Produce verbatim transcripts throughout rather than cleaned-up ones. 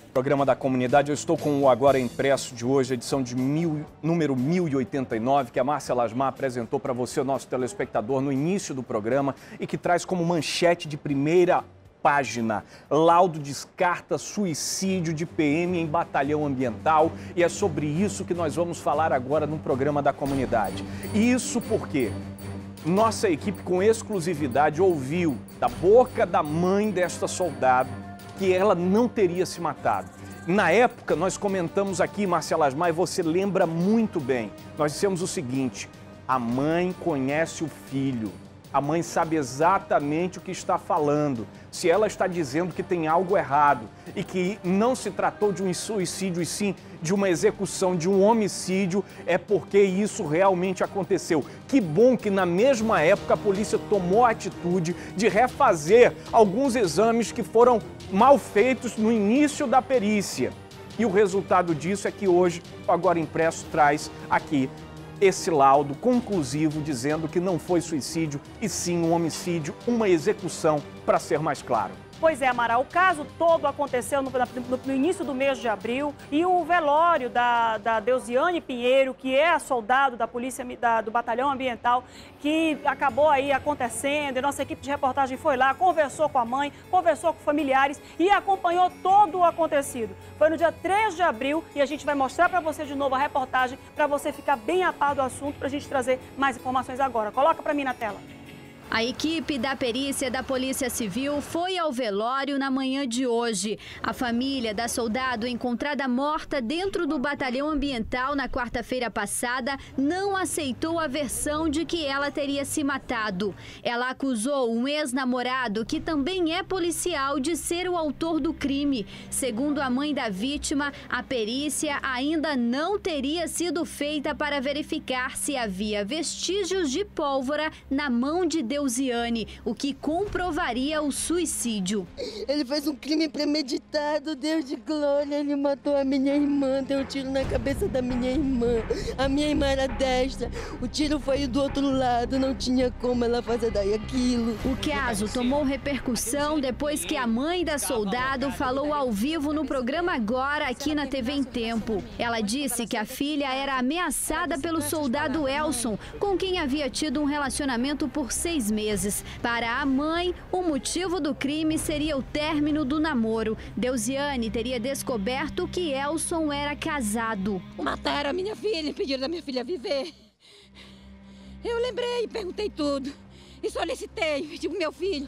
Programa da Comunidade, eu estou com o Agora Impresso de hoje, edição de mil, número mil e oitenta e nove, que a Márcia Lasmar apresentou para você, o nosso telespectador, no início do programa e que traz como manchete de primeira página: laudo descarta suicídio de P M em batalhão ambiental, e é sobre isso que nós vamos falar agora no Programa da Comunidade. Isso porque nossa equipe, com exclusividade, ouviu da boca da mãe desta soldado que ela não teria se matado. Na época, nós comentamos aqui, Márcia Lasmar, e você lembra muito bem, nós dissemos o seguinte: a mãe conhece o filho, a mãe sabe exatamente o que está falando. Se ela está dizendo que tem algo errado e que não se tratou de um suicídio e sim de uma execução, de um homicídio, é porque isso realmente aconteceu. Que bom que na mesma época a polícia tomou a atitude de refazer alguns exames que foram mal feitos no início da perícia. E o resultado disso é que hoje o Agora Impresso traz aqui esse laudo conclusivo dizendo que não foi suicídio e sim um homicídio, uma execução, para ser mais claro. Pois é, Amaral, o caso todo aconteceu no, no, no início do mês de abril e o velório da, da Deusiane Pinheiro, que é a soldado da polícia da, do batalhão ambiental, que acabou aí acontecendo, e nossa equipe de reportagem foi lá, conversou com a mãe, conversou com familiares e acompanhou todo o acontecido. Foi no dia três de abril e a gente vai mostrar para você de novo a reportagem para você ficar bem a par do assunto, para a gente trazer mais informações agora. Coloca para mim na tela. A equipe da perícia da Polícia Civil foi ao velório na manhã de hoje. A família da soldado encontrada morta dentro do batalhão ambiental na quarta-feira passada não aceitou a versão de que ela teria se matado. Ela acusou um ex-namorado, que também é policial, de ser o autor do crime. Segundo a mãe da vítima, a perícia ainda não teria sido feita para verificar se havia vestígios de pólvora na mão de Deusiane, o que comprovaria o suicídio. Ele fez um crime premeditado, Deus de glória. Ele matou a minha irmã, deu um tiro na cabeça da minha irmã. A minha irmã era destra, o tiro foi do outro lado, não tinha como ela fazer daí aquilo. O caso tomou repercussão depois que a mãe da soldado falou ao vivo no programa Agora, aqui na T V em Tempo. Ela disse que a filha era ameaçada pelo soldado Elson, com quem havia tido um relacionamento por seis meses. Para a mãe, o motivo do crime seria o término do namoro. Deusiane teria descoberto que Elson era casado. Mataram a minha filha, impediram da minha filha viver. Eu lembrei, perguntei tudo e solicitei, pedi pro meu filho.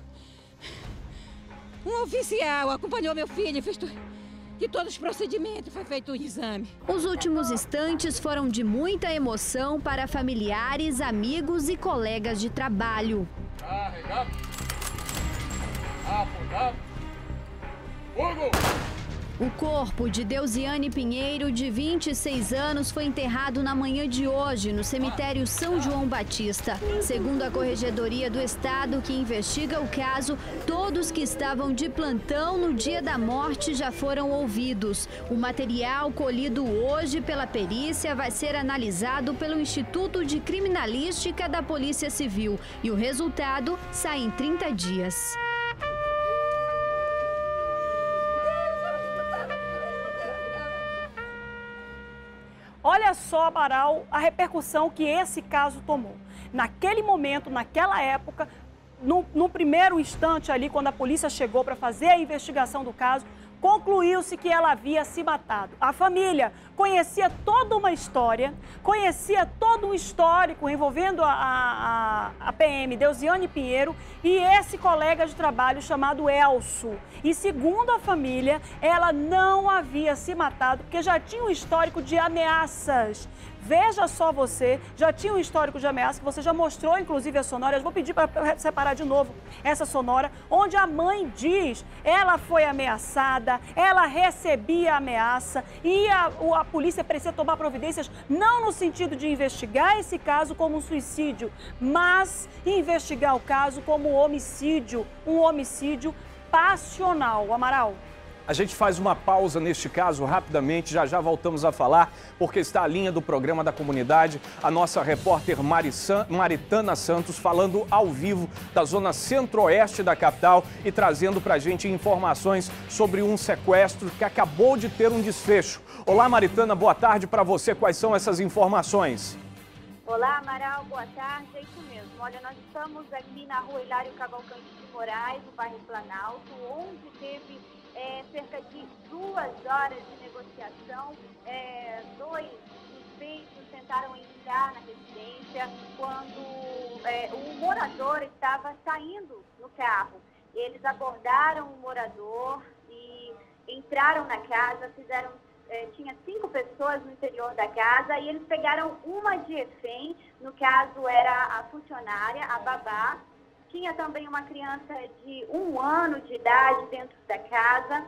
Um oficial acompanhou meu filho e fez tudo. E todos os procedimentos, foi feito o exame. Os últimos instantes foram de muita emoção para familiares, amigos e colegas de trabalho. Carregado. Apoiado. Fogo! O corpo de Deusiane Pinheiro, de vinte e seis anos, foi enterrado na manhã de hoje no cemitério São João Batista. Segundo a Corregedoria do Estado, que investiga o caso, todos que estavam de plantão no dia da morte já foram ouvidos. O material colhido hoje pela perícia vai ser analisado pelo Instituto de Criminalística da Polícia Civil e o resultado sai em trinta dias. Olha só, Amaral, a repercussão que esse caso tomou. Naquele momento, naquela época, no, no primeiro instante ali, quando a polícia chegou para fazer a investigação do caso, concluiu-se que ela havia se matado. A família conhecia toda uma história, conhecia todo um histórico envolvendo a, a, a P M Deusiane Pinheiro e esse colega de trabalho chamado Elson. E segundo a família, ela não havia se matado porque já tinha um histórico de ameaças. Veja só você, já tinha um histórico de ameaça, que você já mostrou, inclusive, a sonora. Eu vou pedir para separar de novo essa sonora, onde a mãe diz, ela foi ameaçada, ela recebia ameaça e a, a polícia precisa tomar providências, não no sentido de investigar esse caso como um suicídio, mas investigar o caso como um homicídio, um homicídio passional. Amaral. A gente faz uma pausa neste caso rapidamente, já já voltamos a falar, porque está a linha do programa da comunidade, a nossa repórter Marisan, Maritana Santos, falando ao vivo da zona centro-oeste da capital e trazendo para a gente informações sobre um sequestro que acabou de ter um desfecho. Olá, Maritana, boa tarde para você. Quais são essas informações? Olá, Amaral, boa tarde. É isso mesmo. Olha, nós estamos aqui na rua Hilário Cavalcante de Moraes, no bairro Planalto, onde teve é, cerca de duas horas de negociação. É, dois suspeitos tentaram entrar na residência quando é, o morador estava saindo no carro. Eles abordaram o morador e entraram na casa, fizeram É, tinha cinco pessoas no interior da casa e eles pegaram uma de refém, no caso era a funcionária, a babá. Tinha também uma criança de um ano de idade dentro da casa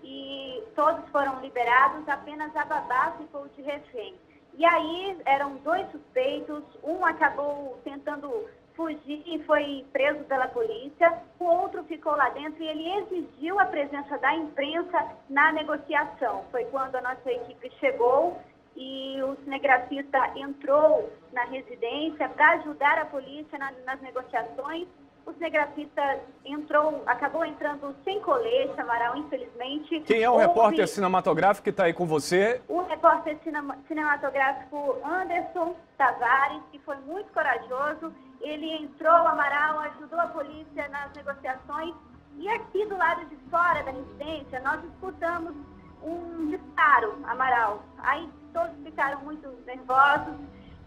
e todos foram liberados, apenas a babá ficou de refém. E aí eram dois suspeitos, um acabou tentando fugir e foi preso pela polícia, o outro ficou lá dentro e ele exigiu a presença da imprensa na negociação. Foi quando a nossa equipe chegou e o cinegrafista entrou na residência para ajudar a polícia na, nas negociações. O cinegrafista entrou, acabou entrando sem colete, Amaral, infelizmente. Quem é o Houve... repórter cinematográfico que está aí com você? O repórter cinema, cinematográfico Anderson Tavares, que foi muito corajoso. Ele entrou, Amaral, ajudou a polícia nas negociações. E aqui do lado de fora da residência, nós escutamos um disparo, Amaral. Aí todos ficaram muito nervosos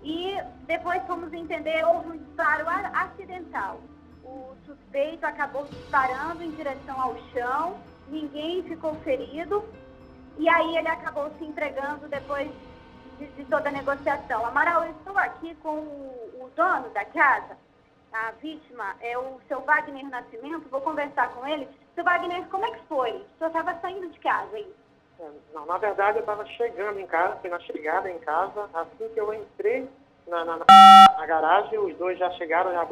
e depois fomos entender, houve um disparo acidental. O suspeito acabou disparando em direção ao chão, ninguém ficou ferido e aí ele acabou se entregando depois de, de toda a negociação. Amaral, eu estou aqui com o, o dono da casa, a vítima é o seu Wagner Nascimento, vou conversar com ele. Seu Wagner, como é que foi? O senhor estava saindo de casa aí? Não, na verdade eu estava chegando em casa, fui na chegada em casa, assim que eu entrei na, na, na garagem, os dois já chegaram, já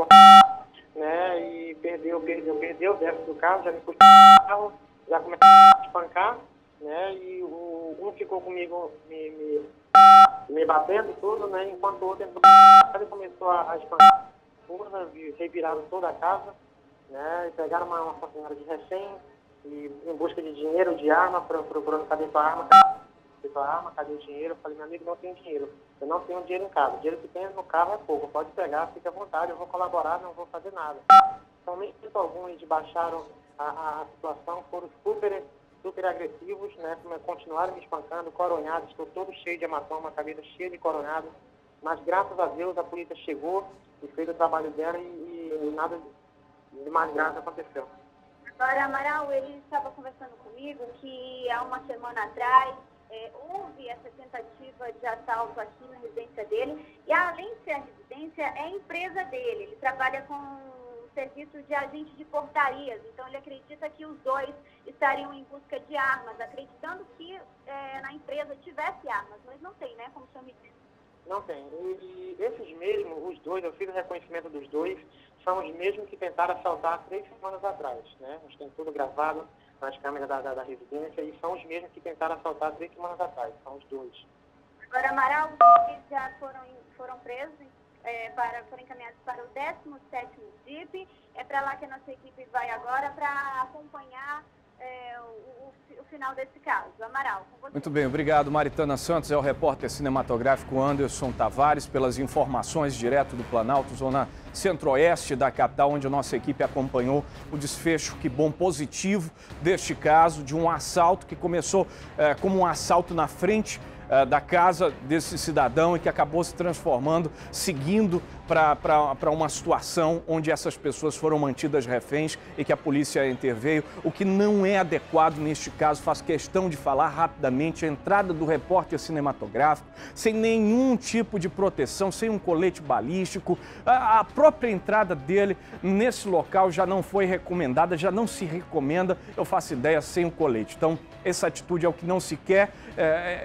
né, e perdeu, perdeu, perdeu dentro do carro, já me puxou o carro, já começou a espancar, né, e o, um ficou comigo me, me, me batendo tudo, né, enquanto o outro entrou e começou a, a espancar, reviraram toda a casa, né, e pegaram uma, uma senhora de refém, e em busca de dinheiro, de arma, procurando cadê tua arma, cadê tua arma, cadê o dinheiro? Eu falei, meu amigo, não tenho dinheiro, eu não tenho dinheiro em casa, o dinheiro que tem no carro é pouco, pode pegar, fique à vontade, eu vou colaborar, não vou fazer nada. Então, nem muito algum, eles baixaram a, a, a situação, foram super, super agressivos, né, continuaram me espancando, coronhados, estou todo cheio de hematoma, a cabeça cheia de coronhados, mas graças a Deus a polícia chegou e fez o trabalho dela e, e nada de mais grave aconteceu. Agora, Amaral, ele estava conversando comigo que há uma semana atrás é, houve essa tentativa de assalto aqui na residência dele e, além de ser a residência, é a empresa dele. Ele trabalha com um serviço de agente de portarias, então ele acredita que os dois estariam em busca de armas, acreditando que é, na empresa tivesse armas, mas não tem, né, como o senhor me disse. Não tem. E esses mesmos, os dois, eu fiz o reconhecimento dos dois, são os mesmos que tentaram assaltar três semanas atrás, né? A gente tem tudo gravado nas câmeras da, da, da residência e são os mesmos que tentaram assaltar três semanas atrás, são os dois. Agora, Amaral, eles já foram, foram presos, é, para, foram encaminhados para o décimo sétimo D I P, é para lá que a nossa equipe vai agora para acompanhar É, o, o, o final desse caso. Amaral, com você. Muito bem, obrigado. Maritana Santos é o repórter cinematográfico Anderson Tavares pelas informações direto do Planalto, zona centro-oeste da capital, onde a nossa equipe acompanhou o desfecho, que bom, positivo deste caso, de um assalto que começou é, como um assalto na frente é, da casa desse cidadão e que acabou se transformando, seguindo para uma situação onde essas pessoas foram mantidas reféns e que a polícia interveio, o que não é adequado neste caso. Faço questão de falar rapidamente a entrada do repórter cinematográfico, sem nenhum tipo de proteção, sem um colete balístico. A, a própria entrada dele nesse local já não foi recomendada, já não se recomenda, eu faço ideia, sem o colete. Então, essa atitude é o que não se quer. É, eu acredito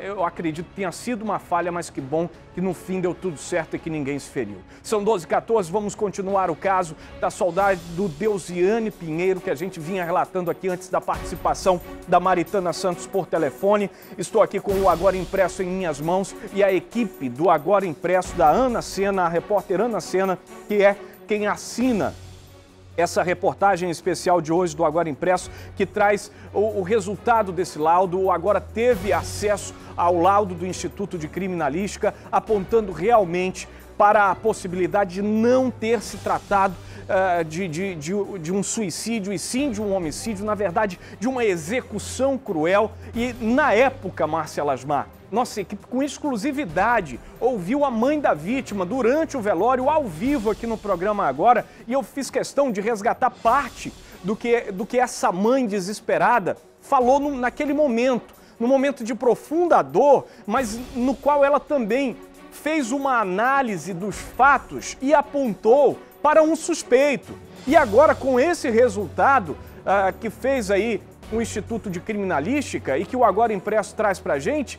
acredito que tenha sido uma falha, mas que bom que no fim deu tudo certo e que ninguém se feriu. São doze e quatorze, vamos continuar o caso da saudade do Deusiane Pinheiro, que a gente vinha relatando aqui antes da participação da Maritana Santos por telefone. Estou aqui com o Agora Impresso em minhas mãos e a equipe do Agora Impresso da Ana Sena, a repórter Ana Sena, que é quem assina essa reportagem especial de hoje do Agora Impresso, que traz o, o resultado desse laudo. O Agora teve acesso ao laudo do Instituto de Criminalística, apontando realmente para a possibilidade de não ter se tratado uh, de, de, de, de um suicídio, e sim de um homicídio, na verdade, de uma execução cruel. E na época, Márcia Lasmar, nossa equipe, com exclusividade, ouviu a mãe da vítima durante o velório, ao vivo aqui no programa Agora, e eu fiz questão de resgatar parte do que, do que essa mãe desesperada falou no, naquele momento, no momento de profunda dor, mas no qual ela também fez uma análise dos fatos e apontou para um suspeito. E agora, com esse resultado uh, que fez aí o Instituto de Criminalística e que o Agora Impresso traz para a gente,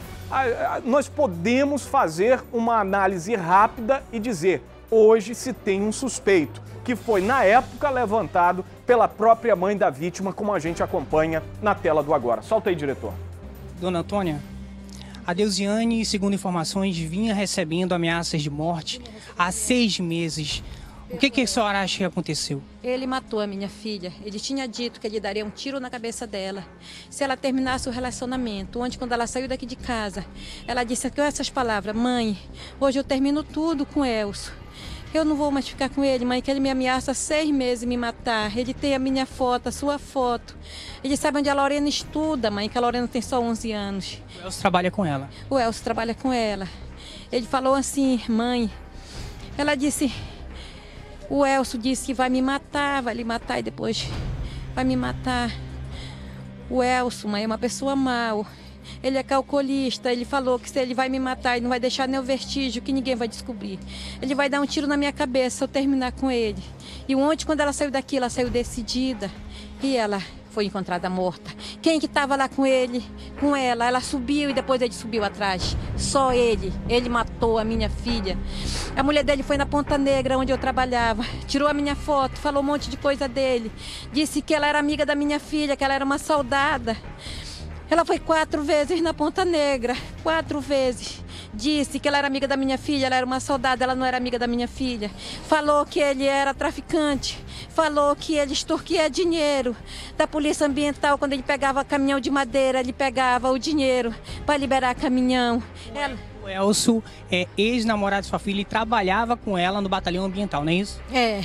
nós podemos fazer uma análise rápida e dizer: hoje se tem um suspeito, que foi na época levantado pela própria mãe da vítima, como a gente acompanha na tela do Agora. Solta aí, diretor. Dona Antônia, a Deusiane, segundo informações, vinha recebendo ameaças de morte há seis meses. O que, que a senhora acha que aconteceu? Ele matou a minha filha. Ele tinha dito que ele daria um tiro na cabeça dela se ela terminasse o relacionamento. Onde, quando ela saiu daqui de casa, ela disse com essas palavras: mãe, hoje eu termino tudo com Elcio. Eu não vou mais ficar com ele, mãe, que ele me ameaça há seis meses me matar. Ele tem a minha foto, a sua foto. Ele sabe onde a Lorena estuda, mãe, que a Lorena tem só onze anos. O Elcio trabalha com ela? O Elcio trabalha com ela. Ele falou assim: mãe, ela disse... O Elcio disse que vai me matar, vai lhe matar e depois vai me matar. O Elcio, mãe, é uma pessoa mau. Ele é calculista, ele falou que se ele vai me matar, ele não vai deixar nem o vestígio, que ninguém vai descobrir. Ele vai dar um tiro na minha cabeça se eu terminar com ele. E ontem, quando ela saiu daqui, ela saiu decidida e ela foi encontrada morta. Quem que estava lá com ele, com ela? Ela subiu e depois ele subiu atrás. Só ele. Ele matou a minha filha. A mulher dele foi na Ponta Negra, onde eu trabalhava. Tirou a minha foto, falou um monte de coisa dele. Disse que ela era amiga da minha filha, que ela era uma soldada. Ela foi quatro vezes na Ponta Negra. Quatro vezes. Disse que ela era amiga da minha filha, ela era uma soldada, ela não era amiga da minha filha. Falou que ele era traficante. Falou que ele extorquia dinheiro da Polícia Ambiental. Quando ele pegava caminhão de madeira, ele pegava o dinheiro para liberar caminhão. Ela... O Elcio é ex-namorado de sua filha e trabalhava com ela no Batalhão Ambiental, não é isso? É.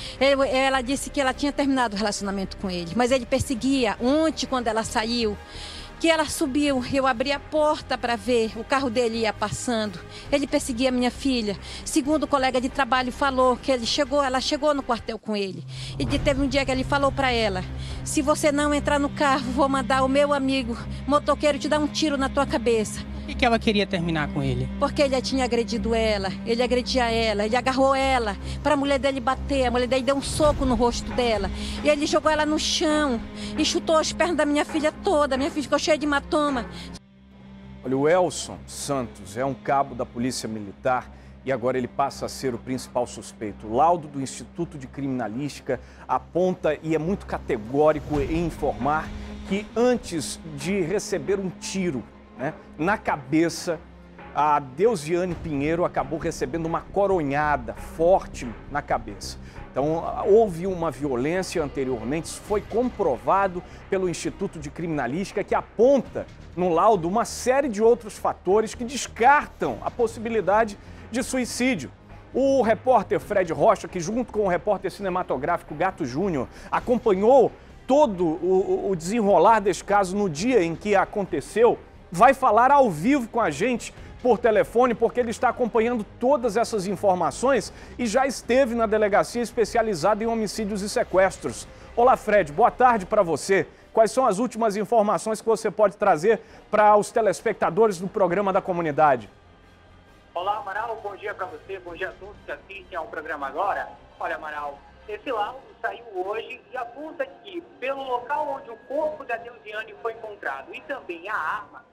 Ela disse que ela tinha terminado o relacionamento com ele, mas ele perseguia. Ontem, quando ela saiu, que ela subiu, eu abri a porta para ver, o carro dele ia passando. Ele perseguia minha filha. Segundo o colega de trabalho falou que ele chegou, ela chegou no quartel com ele. E teve um dia que ele falou para ela: se você não entrar no carro, vou mandar o meu amigo motoqueiro te dar um tiro na tua cabeça. Por que ela queria terminar com ele? Porque ele tinha agredido ela, ele agredia ela, ele agarrou ela para a mulher dele bater, a mulher dele deu um soco no rosto dela. E ele jogou ela no chão e chutou as pernas da minha filha toda, minha filha ficou cheia de hematoma. Olha, o Elson Santos é um cabo da Polícia Militar e agora ele passa a ser o principal suspeito. O laudo do Instituto de Criminalística aponta e é muito categórico em informar que antes de receber um tiro, né, na cabeça, a Deusiane Pinheiro acabou recebendo uma coronhada forte na cabeça. Então, houve uma violência anteriormente, isso foi comprovado pelo Instituto de Criminalística, que aponta no laudo uma série de outros fatores que descartam a possibilidade de suicídio. O repórter Fred Rocha, que junto com o repórter cinematográfico Gato Júnior, acompanhou todo o, o desenrolar desse caso no dia em que aconteceu, vai falar ao vivo com a gente por telefone, porque ele está acompanhando todas essas informações e já esteve na delegacia especializada em homicídios e sequestros. Olá, Fred, boa tarde para você. Quais são as últimas informações que você pode trazer para os telespectadores do programa da comunidade? Olá, Amaral, bom dia para você, bom dia a todos que assistem ao programa agora. Olha, Amaral, esse laudo saiu hoje e aponta que, pelo local onde o corpo da Deusiane foi encontrado e também a arma,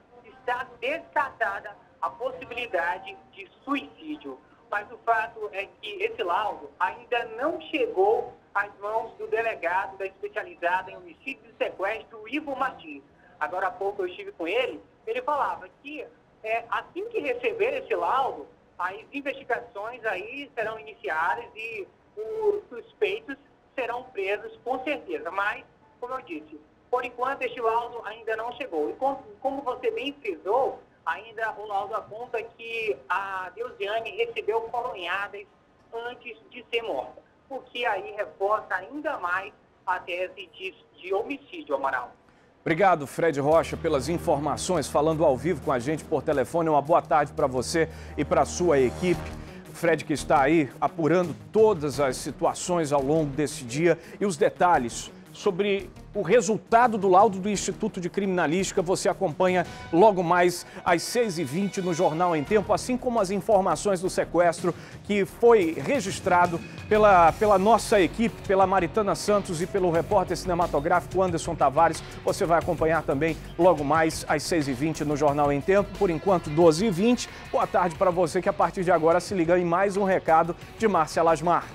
está descartada a possibilidade de suicídio. Mas o fato é que esse laudo ainda não chegou às mãos do delegado da especializada em homicídio e sequestro, Ivo Martins. Agora há pouco eu estive com ele, ele falava que é, assim que receber esse laudo, as investigações aí serão iniciadas e os suspeitos serão presos com certeza. Mas, como eu disse, por enquanto este laudo ainda não chegou. E como, como você bem frisou, ainda o laudo aponta que a Deusiane recebeu coronhadas antes de ser morta, o que aí reforça ainda mais a tese de, de homicídio, Amaral. Obrigado, Fred Rocha, pelas informações, falando ao vivo com a gente por telefone. Uma boa tarde para você e para a sua equipe. Fred que está aí apurando todas as situações ao longo desse dia e os detalhes sobre o resultado do laudo do Instituto de Criminalística. Você acompanha logo mais às seis e vinte no Jornal em Tempo, assim como as informações do sequestro que foi registrado pela, pela nossa equipe, pela Maritana Santos e pelo repórter cinematográfico Anderson Tavares. Você vai acompanhar também logo mais às seis e vinte no Jornal em Tempo. Por enquanto, doze e vinte. Boa tarde para você que a partir de agora se liga em mais um recado de Márcia Lasmar.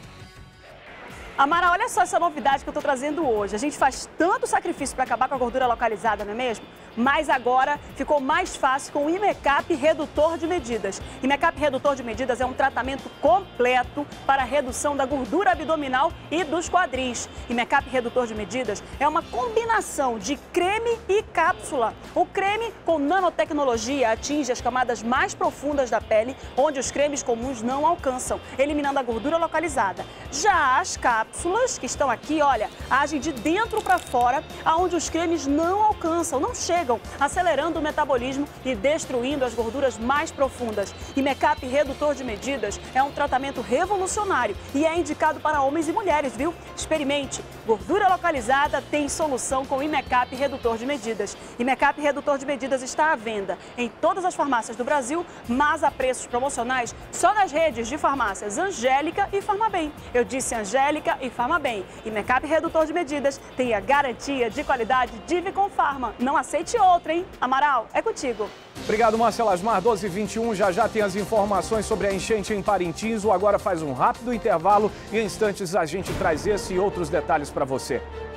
Amara, olha só essa novidade que eu estou trazendo hoje. A gente faz tanto sacrifício para acabar com a gordura localizada, não é mesmo? Mas agora ficou mais fácil com o Imecap Redutor de Medidas. Imecap Redutor de Medidas é um tratamento completo para a redução da gordura abdominal e dos quadris. Imecap Redutor de Medidas é uma combinação de creme e cápsula. O creme com nanotecnologia atinge as camadas mais profundas da pele, onde os cremes comuns não alcançam, eliminando a gordura localizada. Já as cápsulas, que estão aqui, olha, agem de dentro para fora, aonde os cremes não alcançam, não chegam, acelerando o metabolismo e destruindo as gorduras mais profundas. Imecap Redutor de Medidas é um tratamento revolucionário e é indicado para homens e mulheres, viu? Experimente. Gordura localizada tem solução com Imecap Redutor de Medidas. Imecap Redutor de Medidas está à venda em todas as farmácias do Brasil, mas a preços promocionais só nas redes de farmácias Angélica e Farmabem. Eu disse Angélica e Farmabem. Imecap Redutor de Medidas tem a garantia de qualidade Divicon Pharma. Não aceite outra, hein? Amaral, é contigo. Obrigado, Márcia Lasmar. doze e vinte e um, já já tem as informações sobre a enchente em Parintins. O Agora faz um rápido intervalo e em instantes a gente traz esse e outros detalhes para você.